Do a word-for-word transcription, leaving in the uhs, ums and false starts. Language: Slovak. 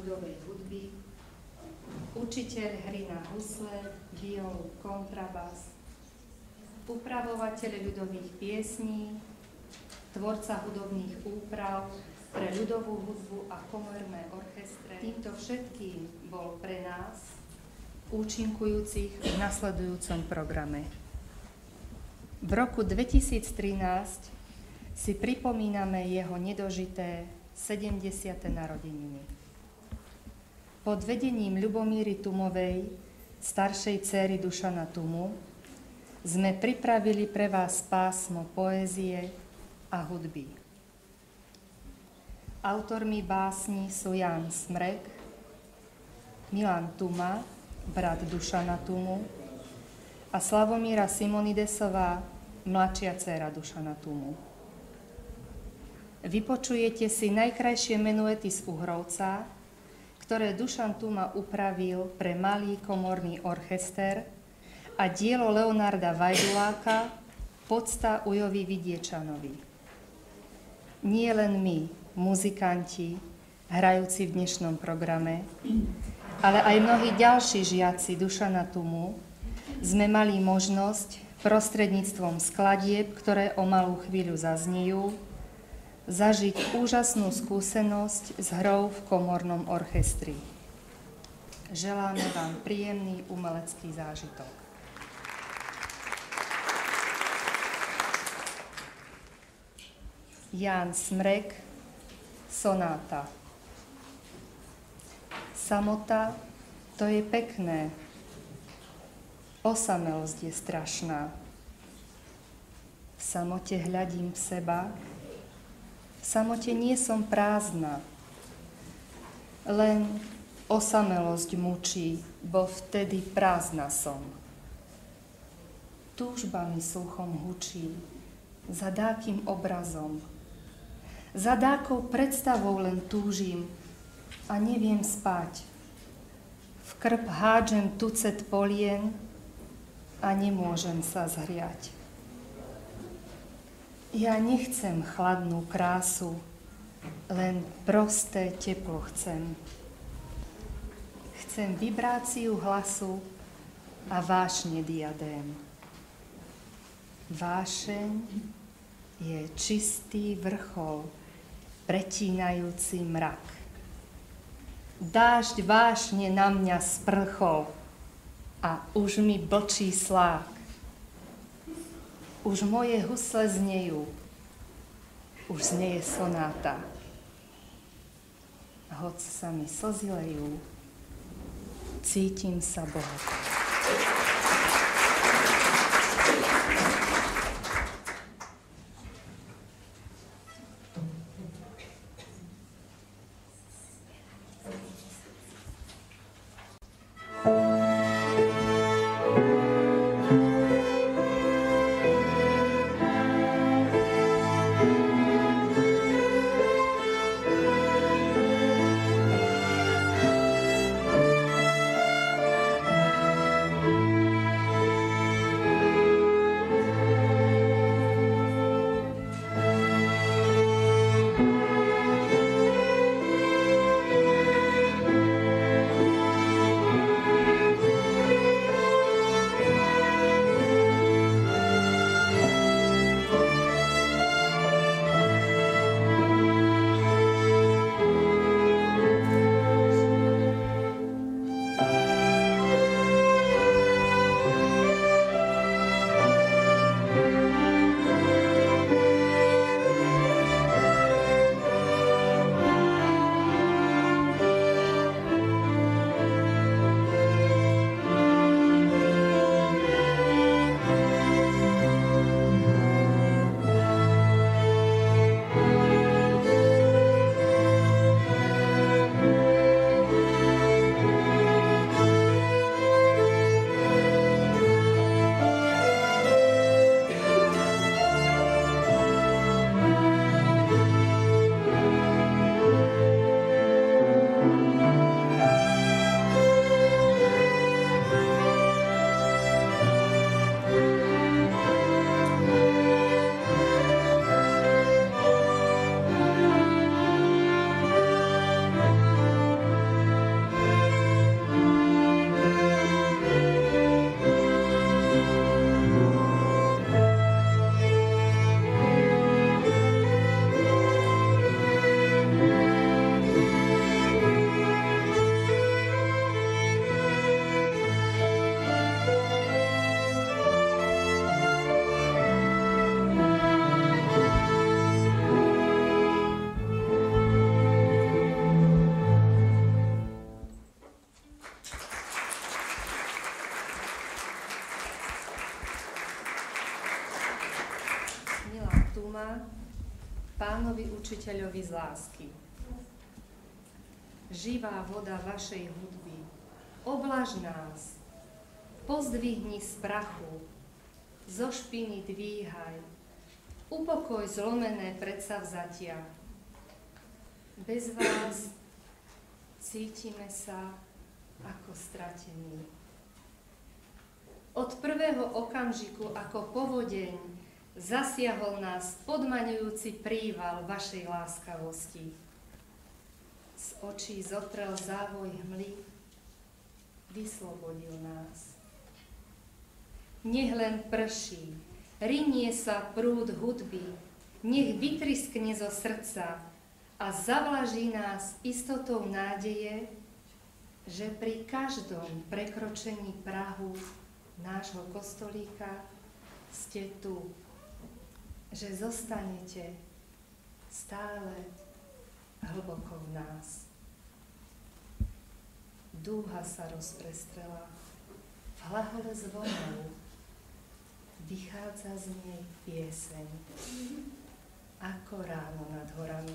ľudovej hudby, učiteľ hry na husle, violu, kontrabas, upravovateľ ľudových piesní, tvorca hudobných úprav pre ľudovú hudbu a komorné orchestre. Týmto všetkým bol pre nás účinkujúcich v nasledujúcom programe. V roku dvetisíctrinásť si pripomíname jeho nedožité sedemdesiate narodeniny. Pod vedením Ľubomíry Tumovej, staršej dcéry Dušana Tumu, sme pripravili pre vás pásmo poézie a hudby. Autormi básni sú Ján Smrek, Milan Tuma, brat Dušana Tumu, a Slavomíra Simonidesová, mladšia dcéra Dušana Tumu. Vypočujete si najkrajšie menuety z Uhrovca, ktoré Dušan Tuma upravil pre malý komorný orchester, a dielo Leonarda Vajduláka Podsta Ujovi Vidiečanovi. Nie len my, muzikanti, hrajúci v dnešnom programe, ale aj mnohí ďalší žiaci Dušana Tumu sme mali možnosť prostredníctvom skladieb, ktoré o malú chvíľu zaznejú, zažiť úžasnú skúsenosť s hrou v komornom orchestri. Želáme vám príjemný umelecký zážitok. Ján Smrek, sonáta. Samota, to je pekné. Osamelosť je strašná. V samote hľadím v seba, v samote nie som prázdna. Len osamelosť mučí, bo vtedy prázdna som. Túžba mi sluchom hučí, za dákym obrazom. Za dákou predstavou len túžim a neviem spať. V krb hádžem tucet polien a nemôžem sa zhriať. Ja nechcem chladnú krásu, len prosté teplo chcem. Chcem vibráciu hlasu a vášne diadém. Vášeň je čistý vrchol, pretínajúci mrak. Dážď vášne na mňa sprchol a už mi blčí slák. Už moje husle znejú, už znieje sonáta. Hoď sa mi slzy lejú, cítim sa bohato. Thank you. pánovi učiteľovi z lásky. Živá voda vašej hudby, oblaž nás, pozdvihni z prachu, zo špiny dvíhaj, upokoj zlomené predsavzatia. Bez vás cítime sa ako stratení. Od prvého okamžiku ako povodeň zasiahol nás podmaňujúci príval vašej láskavosti. Z očí zotrel závoj hmly, vyslobodil nás. Nech len prší, rinie sa prúd hudby, nech vytriskne zo srdca a zavlaží nás istotou nádeje, že pri každom prekročení prahu nášho kostolíka ste tu, že zostanete stále hlboko v nás. Dúha sa rozprestrela, v hlahole zvonov vychádza z nej pieseň, ako ráno nad horami.